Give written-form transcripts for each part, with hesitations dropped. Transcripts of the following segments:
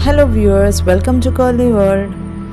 Hello viewers, welcome to Coley World.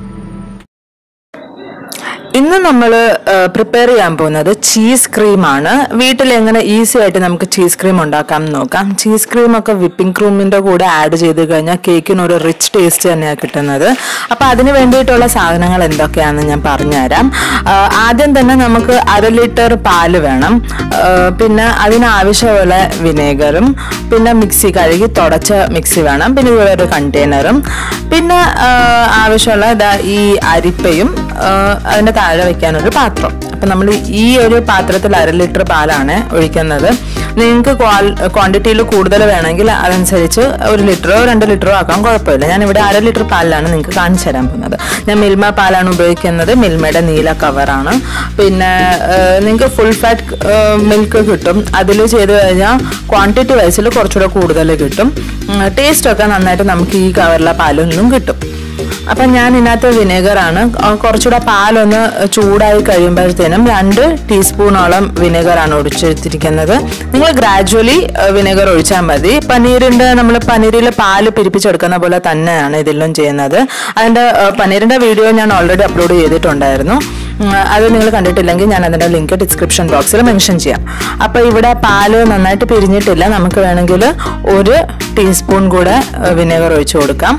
ഇന്ന് നമ്മൾ prepare ചെയ്യാൻ പോകുന്നത് ചീസ് ക്രീമാണ്. വീട്ടിൽ എങ്ങനെ ഈസി ആയിട്ട് നമുക്ക് ചീസ് ക്രീം ഉണ്ടാക്കാം എന്ന് നോക്കാം. ചീസ് ക്രീം ഒക്കെ വിപ്പിംഗ് ക്രീമിൻ്റെ കൂടെ ആഡ് ചെയ്ത് കഴിഞ്ഞാൽ കേക്കിന് ഒരു റിച്ച് ടേസ്റ്റ് തന്നെയാണ് കിട്ടുന്നത്. അപ്പോൾ അതിന് വേണ്ടിയിട്ടുള്ള സാധനങ്ങൾ എന്തൊക്കെയാണെന്ന് ഞാൻ പറഞ്ഞുതരാം. ആദ്യം തന്നെ നമുക്ക് 1/2 ലിറ്റർ പാല് വേണം, പിന്നെ അതിനാവശ്യമുള്ള വിനേഗറും, പിന്നെ മിക്സി കഴുകി തുടച്ച മിക്സി വേണം, പിന്നെ ഇതുപോലെ ഒരു കണ്ടെയ്നറും, പിന്നെ ആവശ്യമുള്ള ഈ അരിപ്പയും അതിൻ്റെ താഴെ വെക്കാനൊരു പാത്രം. അപ്പം നമ്മൾ ഈ ഒരു പാത്രത്തിൽ 1/2 ലിറ്റർ പാലാണ് ഒഴിക്കുന്നത്. നിങ്ങൾക്ക് ക്വാണ്ടിറ്റിയിൽ കൂടുതൽ വേണമെങ്കിൽ അതനുസരിച്ച് 1 ലിറ്ററോ 2 ലിറ്ററോ ആക്കാൻ കുഴപ്പമില്ല. ഞാനിവിടെ 1/2 ലിറ്റർ പാലാണ് നിങ്ങൾക്ക് കാണിച്ചു തരാൻ പോകുന്നത്. ഞാൻ മിൽമ പാലാണ് ഉപയോഗിക്കുന്നത്. മിൽമയുടെ നീല കവറാണ്. പിന്നെ നിങ്ങൾക്ക് ഫുൾ ഫാറ്റ് മിൽക്ക് കിട്ടും. അതിൽ ചെയ്ത് കഴിഞ്ഞാൽ ക്വാണ്ടിറ്റി വൈസിൽ കുറച്ചുകൂടെ കൂടുതൽ കിട്ടും. ടേസ്റ്റൊക്കെ നന്നായിട്ട് നമുക്ക് ഈ കവറിലെ പാലിൽ നിന്നും കിട്ടും. അപ്പം ഞാൻ ഇതിനകത്ത് വിനേഗറാണ്, കുറച്ചുകൂടെ പാലൊന്ന് ചൂടായി കഴിയുമ്പോഴത്തേനും 2 ടീസ്പൂണോളം വിനേഗറാണ് ഒഴിച്ചെടുത്തിരിക്കുന്നത്. നിങ്ങൾ ഗ്രാജുവലി വിനേഗർ ഒഴിച്ചാൽ മതി. നമ്മൾ പനീരിൽ പാല് പിരിപ്പിച്ചെടുക്കുന്ന പോലെ തന്നെയാണ് ഇതിലും ചെയ്യുന്നത്. അതിൻ്റെ പനീരിൻ്റെ വീഡിയോ ഞാൻ ഓൾറെഡി അപ്ലോഡ് ചെയ്തിട്ടുണ്ടായിരുന്നു. അത് നിങ്ങൾ കണ്ടിട്ടില്ലെങ്കിൽ ഞാൻ അതിൻ്റെ ലിങ്ക് ഡിസ്ക്രിപ്ഷൻ ബോക്സിൽ മെൻഷൻ ചെയ്യാം. അപ്പോൾ ഇവിടെ പാല് നന്നായിട്ട് പിരിഞ്ഞിട്ടില്ല. നമുക്ക് വേണമെങ്കിൽ 1 ടീസ്പൂൺ കൂടെ വിനേഗർ ഒഴിച്ചു കൊടുക്കാം.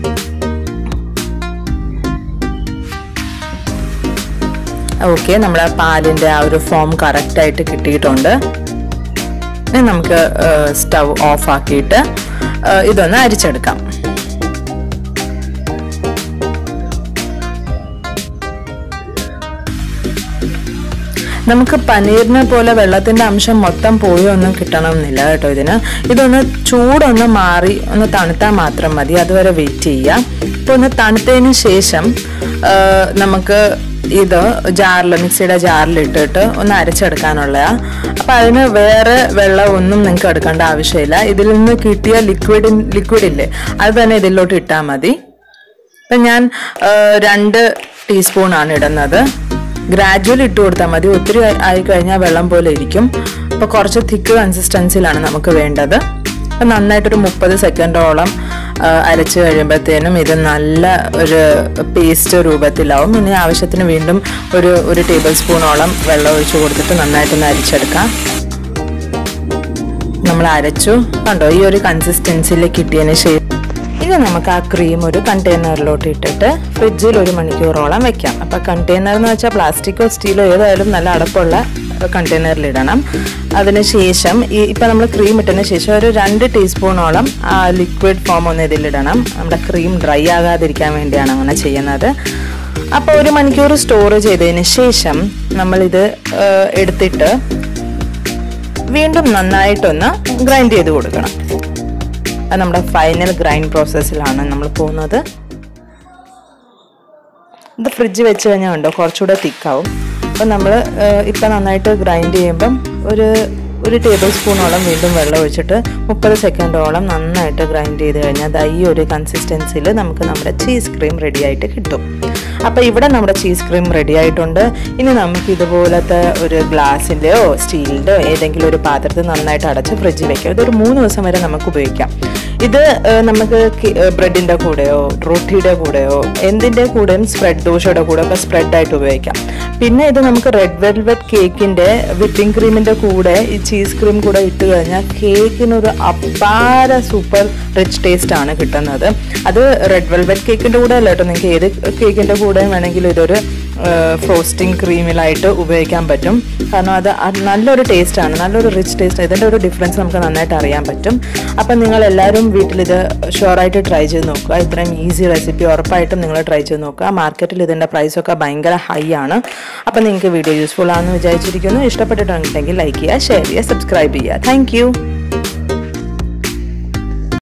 ഓക്കെ, നമ്മുടെ പാലിൻ്റെ ആ ഒരു ഫോം കറക്റ്റായിട്ട് കിട്ടിയിട്ടുണ്ട്. ഇനി നമുക്ക് സ്റ്റവ് ഓഫ് ആക്കിയിട്ട് ഇതൊന്ന് അരിച്ചെടുക്കാം. നമുക്ക് പനീറിനെ പോലെ വെള്ളത്തിൻ്റെ അംശം മൊത്തം പോയി ഒന്നും കിട്ടണമെന്നില്ല കേട്ടോ. ഇതൊന്ന് ചൂടൊന്ന് മാറി ഒന്ന് തണുത്താൽ മാത്രം മതി. അതുവരെ വെയിറ്റ് ചെയ്യാം. ഇപ്പോൾ ഒന്ന് തണുത്തതിന് ശേഷം നമുക്ക് ഇത് മിക്സിയുടെ ജാറിലിട്ടിട്ട് ഒന്ന് അരച്ചെടുക്കാനുള്ളതാണ്. അപ്പം അതിന് വേറെ വെള്ളം ഒന്നും നിങ്ങൾക്ക് എടുക്കേണ്ട ആവശ്യമില്ല. ഇതിൽ നിന്ന് കിട്ടിയ ലിക്വിഡില്ലേ അത് തന്നെ ഇതിലോട്ട് ഇട്ടാൽ മതി. അപ്പം ഞാൻ 2 ടീസ്പൂണാണ് ഇടുന്നത്. ഗ്രാജുവൽ ഇട്ട് കൊടുത്താൽ മതി. ഒത്തിരി ആയിക്കഴിഞ്ഞാൽ വെള്ളം പോലെ ഇരിക്കും. അപ്പോൾ കുറച്ച് തിക്ക് കൺസിസ്റ്റൻസിലാണ് നമുക്ക് വേണ്ടത്. അപ്പം നന്നായിട്ടൊരു 30 സെക്കൻഡോളം അരച്ച് കഴിയുമ്പോഴത്തേനും ഇത് നല്ല ഒരു പേസ്റ്റ് രൂപത്തിലാവും. ഇനി ആവശ്യത്തിന് വീണ്ടും ഒരു ടേബിൾ സ്പൂണോളം വെള്ളം ഒഴിച്ച് കൊടുത്തിട്ട് നന്നായിട്ടൊന്ന് അരിച്ചെടുക്കാം. നമ്മൾ അരച്ചു കണ്ടോ, ഈ ഒരു കൺസിസ്റ്റൻസിയിൽ കിട്ടിയതിന് ശേഷം ഇനി നമുക്ക് ആ ക്രീം ഒരു കണ്ടെയ്നറിലോട്ട് ഇട്ടിട്ട് ഫ്രിഡ്ജിൽ 1 മണിക്കൂറോളം വെക്കാം. അപ്പോൾ കണ്ടെയ്നർ എന്ന് വെച്ചാൽ പ്ലാസ്റ്റിക്കോ സ്റ്റീലോ ഏതായാലും നല്ല അടപ്പുള്ള കണ്ടെയ്നറിലിടണം. അതിനുശേഷം ഇപ്പം നമ്മൾ ക്രീം ഇട്ടതിന് ശേഷം ഒരു 2 ടീസ്പൂണോളം ആ ലിക്വിഡ് ഫോം ഒന്ന് ഇതിലിടണം. നമ്മുടെ ക്രീം ഡ്രൈ ആകാതിരിക്കാൻ വേണ്ടിയാണ് അങ്ങനെ ചെയ്യുന്നത്. അപ്പോൾ 1 മണിക്കൂർ സ്റ്റോർ ചെയ്തതിന് ശേഷം നമ്മളിത് എടുത്തിട്ട് വീണ്ടും നന്നായിട്ടൊന്ന് ഗ്രൈൻഡ് ചെയ്ത് കൊടുക്കണം. അത് നമ്മുടെ ഫൈനൽ ഗ്രൈൻഡ് പ്രോസസ്സിലാണ് നമ്മൾ പോകുന്നത്. ഇത് ഫ്രിഡ്ജ് വെച്ച് കഴിഞ്ഞാൽ ഉണ്ടോ കുറച്ചുകൂടെ തിക്കാവും. അപ്പം നമ്മൾ ഇപ്പം നന്നായിട്ട് ഗ്രൈൻഡ് ചെയ്യുമ്പം ഒരു ടേബിൾ സ്പൂണോളം വീണ്ടും വെള്ളം ഒഴിച്ചിട്ട് 30 സെക്കൻഡോളം നന്നായിട്ട് ഗ്രൈൻഡ് ചെയ്ത് കഴിഞ്ഞാൽ ഈ ഒരു കൺസിസ്റ്റൻസിയിൽ നമുക്ക് നമ്മുടെ ചീസ് ക്രീം റെഡി ആയിട്ട് കിട്ടും. അപ്പോൾ ഇവിടെ നമ്മുടെ ചീസ് ക്രീം റെഡി ആയിട്ടുണ്ട്. ഇനി നമുക്ക് ഇതുപോലത്തെ ഒരു ഗ്ലാസിൻ്റെയോ സ്റ്റീലിൻ്റെയോ ഏതെങ്കിലും ഒരു പാത്രത്തിൽ നന്നായിട്ട് അടച്ച് ഫ്രിഡ്ജിൽ വെക്കാം. ഇതൊരു 3 ദിവസം വരെ നമുക്ക് ഉപയോഗിക്കാം. ഇത് നമുക്ക് ബ്രെഡിൻ്റെ കൂടെയോ റൊട്ടിയുടെ കൂടെയോ എന്തിൻ്റെ കൂടെയും ദോശയുടെ കൂടെ ഒക്കെ സ്പ്രെഡായിട്ട് ഉപയോഗിക്കാം. പിന്നെ ഇത് നമുക്ക് റെഡ് വെൽവെറ്റ് കേക്കിൻ്റെ വിപ്പിംഗ് ക്രീമിൻ്റെ കൂടെ ഈ ചീസ് ക്രീം കൂടെ ഇട്ട് കഴിഞ്ഞാൽ കേക്കിനൊരു അപാര സൂപ്പർ റിച്ച് ടേസ്റ്റ് ആണ് കിട്ടുന്നത്. അത് റെഡ് വെൽവെറ്റ് കേക്കിൻ്റെ കൂടെ അല്ല കേട്ടോ, നിങ്ങൾക്ക് ഏത് കേക്കിൻ്റെ കൂടെ വേണമെങ്കിലും ഇതൊരു ഫ്രോസ്റ്റിംഗ് ക്രീമിലായിട്ട് ഉപയോഗിക്കാൻ പറ്റും. കാരണം അത് നല്ലൊരു ടേസ്റ്റാണ്, നല്ലൊരു റിച്ച് ടേസ്റ്റ്. ഇതിൻ്റെ ഒരു ഡിഫറൻസ് നമുക്ക് നന്നായിട്ട് അറിയാൻ പറ്റും. അപ്പം നിങ്ങളെല്ലാവരും വീട്ടിലിത് ഷുവറായിട്ട് ട്രൈ ചെയ്ത് നോക്കുക. ഇത്രയും ഈസി റെസിപ്പി ഉറപ്പായിട്ടും നിങ്ങൾ ട്രൈ ചെയ്ത് നോക്കുക. മാർക്കറ്റിൽ ഇതിൻ്റെ പ്രൈസൊക്കെ ഭയങ്കര ഹൈ ആണ്. അപ്പം നിങ്ങൾക്ക് വീഡിയോ യൂസ്ഫുൾ ആണെന്ന് വിചാരിച്ചിരിക്കുന്നു. ഇഷ്ടപ്പെട്ടിട്ടുണ്ടെങ്കിൽ ലൈക്ക് ചെയ്യുക, ഷെയർ ചെയ്യുക, സബ്സ്ക്രൈബ് ചെയ്യുക. താങ്ക്